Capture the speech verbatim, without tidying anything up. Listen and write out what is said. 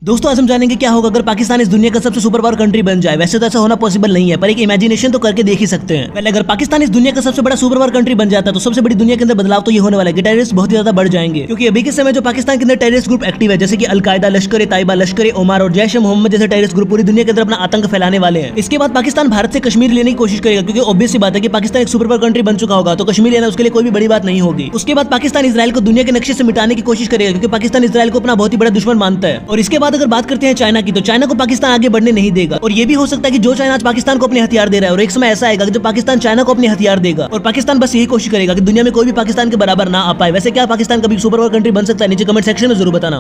दोस्तों आज हम जानेंगे क्या होगा अगर पाकिस्तान इस दुनिया का सबसे सुपर पावर कंट्री बन जाए। वैसे तो ऐसा होना पॉसिबल नहीं है, पर एक इमेजिनेशन तो करके देख ही सकते हैं। पहले अगर पाकिस्तान इस दुनिया का सबसे बड़ा सुपर पावर कंट्री बन जाता है तो सबसे बड़ी दुनिया के अंदर बदलाव तो ये होने वाला है कि टेररिस्ट बहुत ही ज्यादा बढ़ जाएंगे। क्योंकि अभी के समय जो पाकिस्तान के अंदर टेररिस्ट ग्रुप एक्टिव है, जैसे कि अलकायदा, लश्कर तैयबा, लश्कर ओमार और जैश मोहम्मद जैसे टेररिस्ट ग्रुप पूरी दुनिया के अंदर अपना आतंक फैलाने वाले हैं। इसके बाद पाकिस्तान भारत से कश्मीर लेने की कोशिश करेगा, क्योंकि ऑब्वियस सी बात है कि पाकिस्तान एक सुपर पावर कंट्री बन चुका होगा तो कश्मीर लेना उसके लिए कोई भी बड़ी बात नहीं होगी। उसके बाद पाकिस्तान इजराइल को दुनिया के नक्शे से मिटाने की कोशिश करेगा, क्योंकि पाकिस्तान इजराइल को अपना बहुत ही बड़ा दुश्मन मानता है। और इसके बाद अगर बात करते हैं चाइना की, तो चाइना को पाकिस्तान आगे बढ़ने नहीं देगा। और ये भी हो सकता है कि जो चाइना आज पाकिस्तान को अपने हथियार दे रहा है, और एक समय ऐसा आएगा कि जब पाकिस्तान चाइना को अपने हथियार देगा और पाकिस्तान बस यही कोशिश करेगा कि दुनिया में कोई भी पाकिस्तान के बराबर ना आ पाए। वैसे क्या पाकिस्तान कभी सुपर पावर कंट्री बन सकता है? नीचे कमेंट सेक्शन में जरूर बताना।